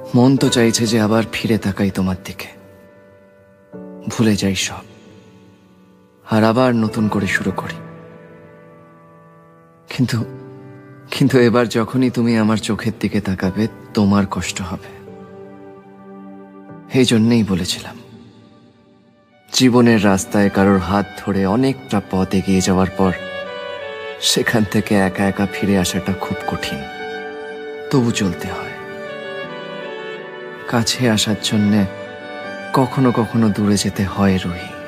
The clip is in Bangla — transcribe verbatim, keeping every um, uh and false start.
মন তো চাইছে যে আবার ফিরে তাকাই তোমার দিকে, ভুলে যাই সব, আর আবার নতুন করে শুরু করি। কিন্তু কিন্তু এবার যখনই তুমি আমার চোখের দিকে তাকাবে তোমার কষ্ট হবে। এই জন্যেই বলেছিলাম, জীবনের রাস্তায় কারোর হাত ধরে অনেকটা পথ এগিয়ে যাওয়ার পর সেখান থেকে একা একা ফিরে আসাটা খুব কঠিন, তবু চলতে হয়। কাছে আসার জন্যে কখনো কখনো দূরে যেতে হয় রুহি।